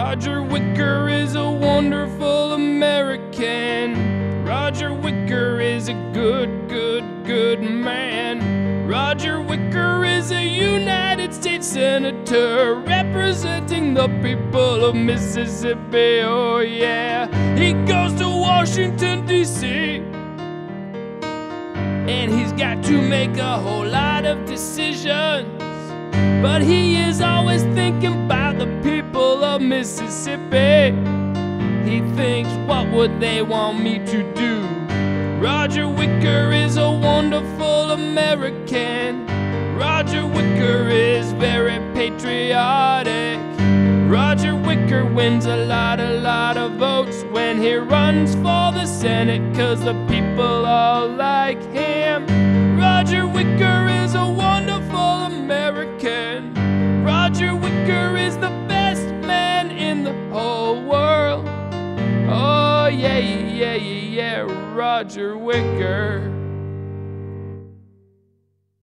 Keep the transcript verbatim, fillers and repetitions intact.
Roger Wicker is a wonderful American. Roger Wicker is a good, good, good man. Roger Wicker is a United States Senator representing the people of Mississippi, oh yeah. He goes to Washington, D C and he's got to make a whole lot of decisions. But he is always thinking about the people of Mississippi. He thinks, what would they want me to do? Roger Wicker is a wonderful American. Roger Wicker is very patriotic. Roger Wicker wins a lot, a lot of votes when he runs for the Senate, 'cause the people all like him. Roger Wicker is a wonderful American. Roger Wicker is the best man in the whole world. Oh yeah, yeah, yeah, yeah, Roger Wicker.